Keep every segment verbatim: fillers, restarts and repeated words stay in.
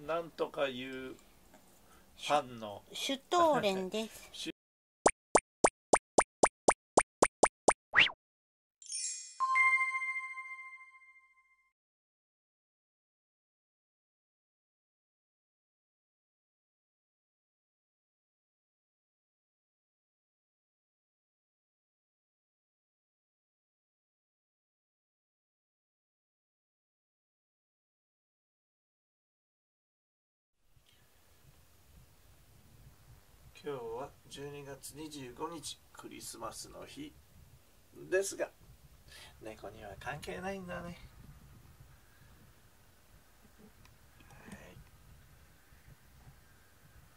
なんとかいうパンのシュトーレンです。 今日はじゅうにがつにじゅうごにち、クリスマスの日ですが、猫には関係ないんだね。はい、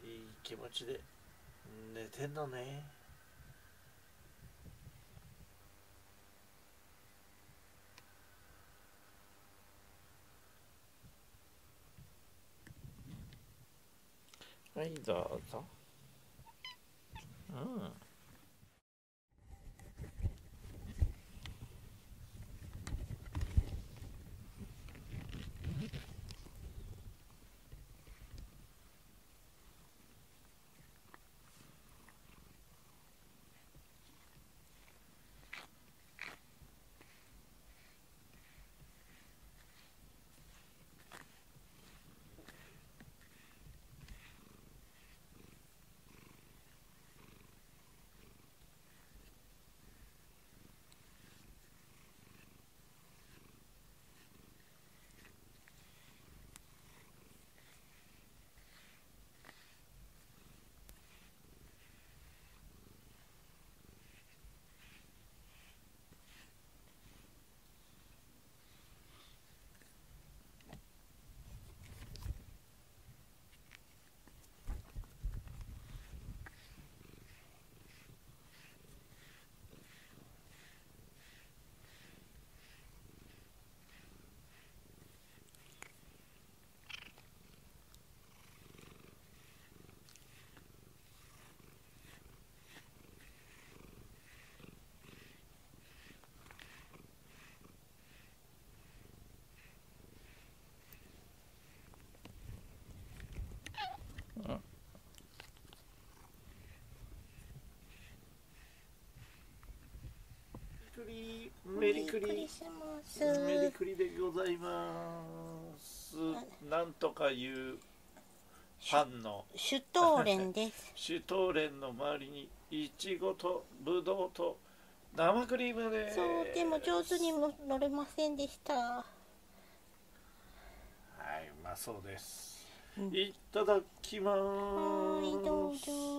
いい気持ちで寝てんのね。はい、どうぞ。うん。メリクリ、 メリークリスマス。 メリクリでございます。なんとかいうパンのシュトーレンです。 シュトーレンの周りにいちごとぶどうと生クリームです。 そう、でも上手にも乗れませんでした。はい、まあそうです。 うん、 いただきます。 はい、どうぞ。